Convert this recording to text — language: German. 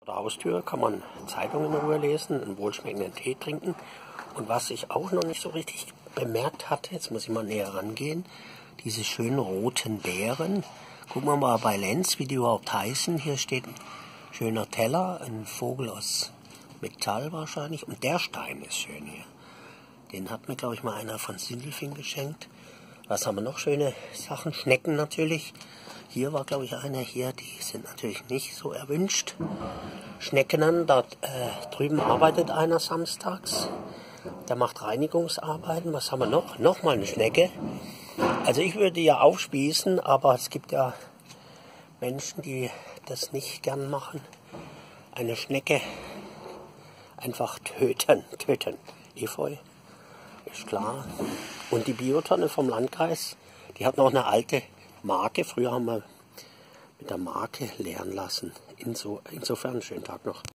Vor der Haustür kann man Zeitungen in Ruhe lesen, einen wohlschmeckenden Tee trinken. Und was ich auch noch nicht so richtig bemerkt hatte, jetzt muss ich mal näher rangehen, diese schönen roten Beeren. Gucken wir mal bei Lenz, wie die überhaupt heißen. Hier steht ein schöner Teller, ein Vogel aus Metall wahrscheinlich. Und der Stein ist schön hier. Den hat mir, glaube ich, mal einer von Sindelfing geschenkt. Was haben wir noch? Schöne Sachen. Schnecken natürlich. Hier war, glaube ich, einer hier. Die sind natürlich nicht so erwünscht. Schnecken, da drüben arbeitet einer samstags. Der macht Reinigungsarbeiten. Was haben wir noch? Nochmal eine Schnecke. Also ich würde die ja aufspießen, aber es gibt ja Menschen, die das nicht gern machen. Eine Schnecke einfach töten. Efeu, ist klar. Und die Biotonne vom Landkreis, die hat noch eine alte Marke. Früher haben wir mit der Marke leeren lassen. Insofern einen schönen Tag noch.